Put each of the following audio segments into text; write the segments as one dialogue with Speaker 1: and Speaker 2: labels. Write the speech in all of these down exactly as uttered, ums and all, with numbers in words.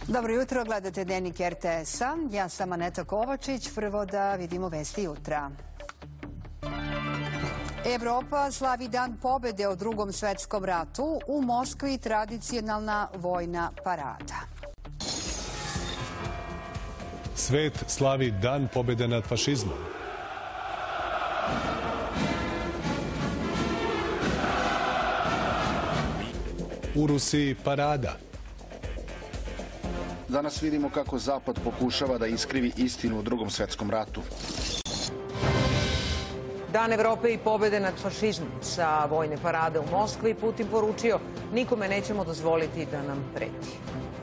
Speaker 1: Dobro jutro, gledate Dnevnik R T S-a. Ja sam Aneta Kovačić. Prvo da vidimo vesti jutra. Evropa slavi Dan pobede u Drugom svetskom ratu. U Moskvi tradicionalna vojna parada.
Speaker 2: Svet slavi Dan pobede nad fašizmom. U Rusiji parada.
Speaker 3: Danas vidimo kako Zapad pokušava da iskrivi istinu u Drugom svetskom ratu.
Speaker 4: Dan Evrope i pobede nad fašizmom. Sa vojne parade u Moskvi Putin poručio: nikome nećemo dozvoliti da nam preti.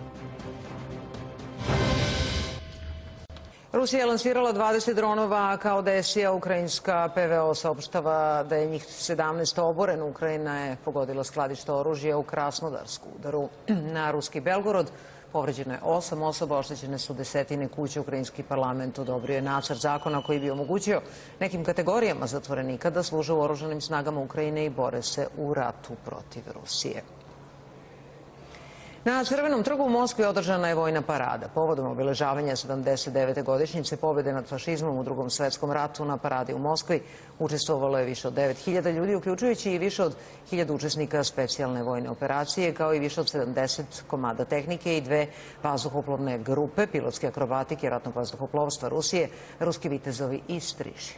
Speaker 4: Rusija je lansirala dvadeset dronova kao desija. Ukrajinska P V O saopštava da je njih sedamnaest oboreno. Ukrajina je pogodila skladište oružja u Krasnodarsku. Udaru na ruski Belgorod povređeno je osam osoba, oštećene su desetine kuća. Ukrajinski parlament odobrio je nacrt zakona koji bi omogućio nekim kategorijama zatvorenika da služe u oružanim snagama Ukrajine i bore se u ratu protiv Rusije. Na Crvenom trgu u Moskvi održana je vojna parada. Povodom obeležavanja sedamdeset devete godišnjice pobjede nad fašizmom u Drugom svetskom ratu na paradi u Moskvi učestvovalo je više od devet hiljada ljudi, uključujući i više od hiljadu učesnika specijalne vojne operacije, kao i više od sedamdeset komada tehnike i dve vazduhoplovne grupe, pilotske akrobatike ratnog vazduhoplovstva Rusije, ruski vitezovi i striži.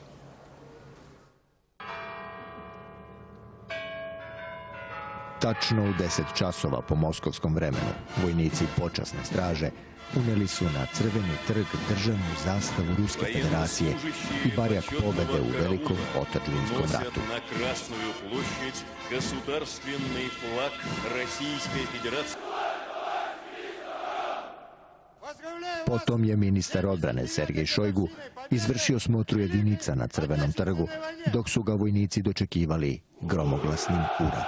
Speaker 5: Tačno u deset časova po moskovskom vremenu vojnici počasne straže uneli su na Crveni trg državnu zastavu Ruske federacije i barjak pobede u velikom otadžbinskom ratu. Potom je ministar odbrane Sergej Šojgu izvršio smotru jedinica na Crvenom trgu, dok su ga vojnici dočekivali gromoglasnim ura.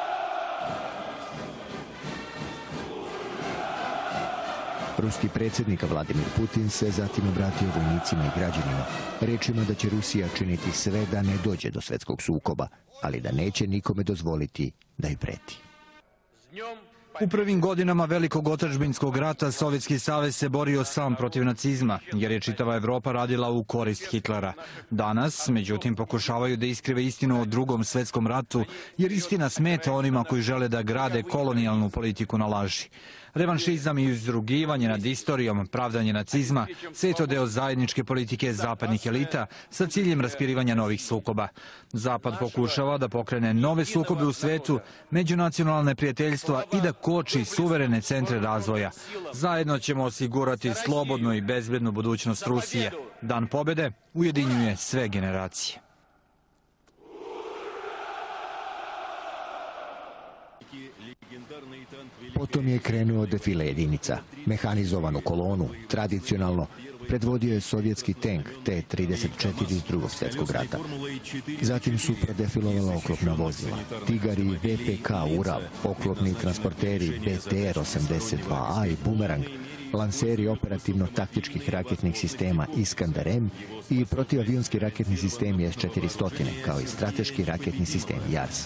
Speaker 5: Ruski predsjednik Vladimir Putin se zatim obratio vojnicima i građanima, rečima da će Rusija činiti sve da ne dođe do svjetskog sukoba, ali da neće nikome dozvoliti da ih preti.
Speaker 6: U prvim godinama velikog otadžbinskog rata Sovjetski savez se borio sam protiv nacizma, jer je čitava Evropa radila u korist Hitlera. Danas, međutim, pokušavaju da iskrive istinu o Drugom svetskom ratu, jer istina smeta onima koji žele da grade kolonijalnu politiku na laži. Revanšizam i izrugivanje nad istorijom, pravdanje nacizma, sve je to deo zajedničke politike zapadnih elita sa ciljem raspirivanja novih sukoba. Zapad pokušava da pokrene nove sukobe u svetu, međunacionalne prijateljstva i da koči suverene centre razvoja. Zajedno ćemo osigurati slobodnu i bezbednu budućnost Rusije. Dan pobede ujedinjuje sve generacije.
Speaker 5: Potom je krenuo defile jedinica. Mehanizovanu kolonu, tradicionalno, predvodio je sovjetski tank T trideset četiri iz Drugog svjetskog rata. Zatim su prodefilovala oklopna vozila, Tigar i V P K Ural, oklopni transporteri B T R osamdeset dva A i Bumerang, lanseri operativno-taktičkih raketnih sistema Iskandar M i protivavionski raketni sistemi S četiristo, kao i strateški raketni sistem Jars.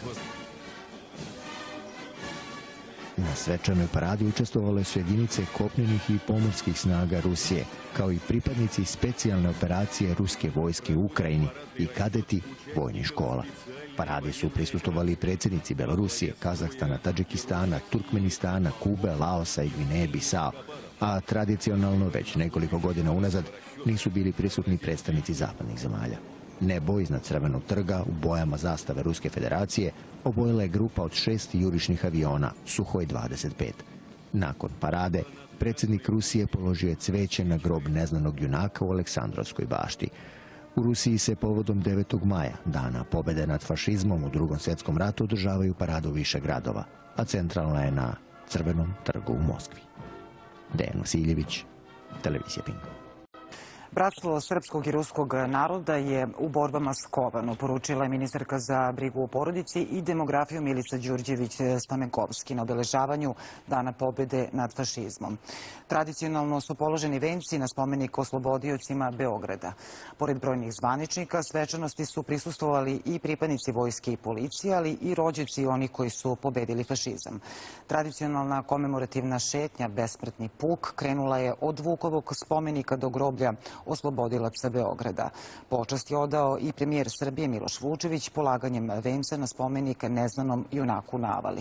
Speaker 5: Na svečanoj paradi učestvovale su jedinice kopnenih i pomorskih snaga Rusije, kao i pripadnici specijalne operacije ruske vojske u Ukrajini i kadeti vojnih škola. Paradi su prisustvovali predsjednici Belorusije, Kazahstana, Tadžikistana, Turkmenistana, Kube, Laosa i Gvineje Bisao, a tradicionalno već nekoliko godina unazad nisu bili prisutni predstavnici zapadnih zemalja. Nebo iznad Crvenog trga u bojama zastave Ruske federacije obojila je grupa od šest jurišnih aviona Suhoj dvadeset pet. Nakon parade, predsjednik Rusije položio je cveće na grob neznanog junaka u Aleksandrovskoj bašti. U Rusiji se povodom devetog maja, dana pobjede nad fašizmom u Drugom svjetskom ratu, održavaju paradu više gradova, a centralna je na Crvenom trgu u Moskvi. Dejan Vasiljević, televizija Pink.
Speaker 7: Bratstvo srpskog i ruskog naroda je u borbama skovano, poručila je ministarka za brigu o porodici i demografiju Milica Đurđević-Stamenkovski na obeležavanju Dana pobede nad fašizmom. Tradicionalno su položeni venci na spomenik oslobodiocima Beograda. Pored brojnih zvaničnika, svečanosti su prisustvovali i pripadnici vojske i policije, ali i rođaci onih koji su pobedili fašizam. Tradicionalna komemorativna šetnja Besmrtni puk krenula je od Vukovog spomenika do groblja oslobodilaca Beograda. Počast je odao i premijer Srbije Miloš Vučević polaganjem venca na spomenik neznanom junaku na Avali.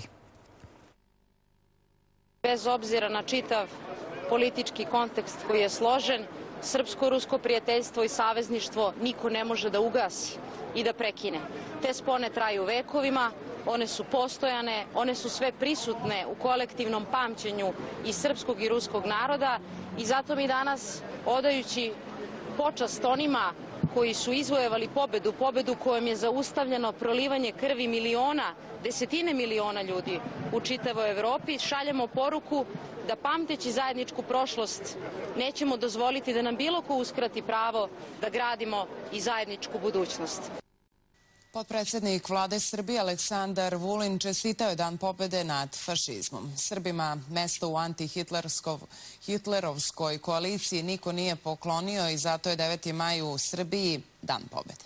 Speaker 8: Bez obzira na čitav politički kontekst koji je složen, srpsko-rusko prijateljstvo i savezništvo niko ne može da ugasi i da prekine. Te spone traju vekovima, one su postojane, one su sve prisutne u kolektivnom pamćenju i srpskog i ruskog naroda i zato mi danas, odajući počast onima koji su izvojevali pobedu, pobedu kojom je zaustavljeno prolivanje krvi miliona, desetine miliona ljudi u čitavoj Evropi, šaljemo poruku da pamteći zajedničku prošlost nećemo dozvoliti da nam bilo ko uskrati pravo da gradimo i zajedničku budućnost.
Speaker 9: Potpredsednik vlade Srbije Aleksandar Vulin čestitao je Dan pobede nad fašizmom. Srbima mesto u antihitlerovskoj koaliciji niko nije poklonio i zato je deveti maj u Srbiji Dan pobede.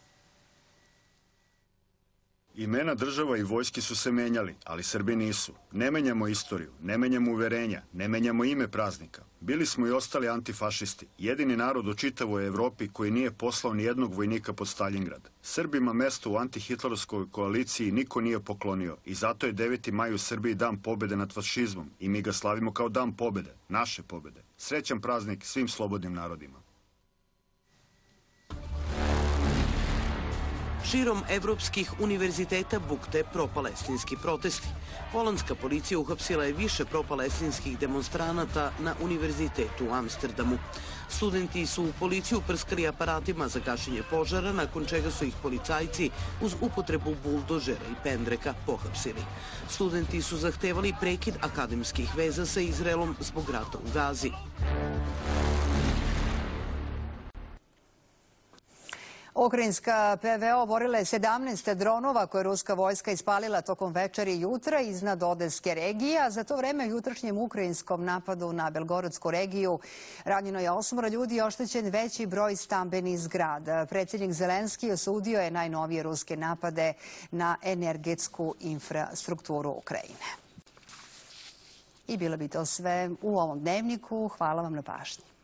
Speaker 10: Imena država i vojski su se menjali, ali Srbi nisu. Ne menjamo istoriju, ne menjamo uverenja, ne menjamo ime praznika. Bili smo i ostali antifašisti, jedini narod u čitavoj Evropi koji nije poslao ni jednog vojnika pod Staljingrad. Srbima mesto u antihitlerovskoj koaliciji niko nije poklonio i zato je deveti maj u Srbiji Dan pobede nad fašizmom i mi ga slavimo kao Dan pobede, naše pobede. Srećan praznik svim slobodnim narodima.
Speaker 11: Širom evropskih univerziteta bukte propalestinski protesti. Holandska policija uhapsila je više propalestinskih demonstranata na univerzitetu u Amsterdamu. Studenti su u policiju prskali aparatima za gašenje požara, nakon čega su ih policajci uz upotrebu buldožera i pendreka pohapsili. Studenti su zahtevali prekid akademskih veza sa Izraelom zbog rata u Gazi.
Speaker 1: Ukrajinska P V O oborila je sedamnaest dronova koje je ruska vojska ispalila tokom večeri i jutra iznad Odeske regije, a za to vreme u jutrašnjem ukrajinskom napadu na Belgorodsku regiju ranjeno je osmoro ljudi i oštećen veći broj stambenih zgrada. Predsjednik Zelenski osudio je najnovije ruske napade na energetsku infrastrukturu Ukrajine. I bilo bi to sve u ovom dnevniku. Hvala vam na pažnji.